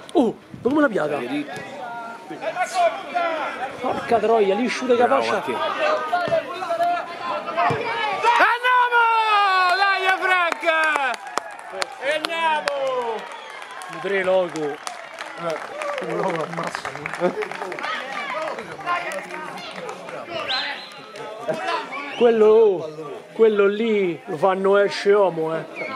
Oh, come la piata? Porca troia, lì sciuta capaccia. Andiamo! Dai Frank! Andiamo! Tre logo. Logo ammazza. Quello lì lo fanno esce uomo,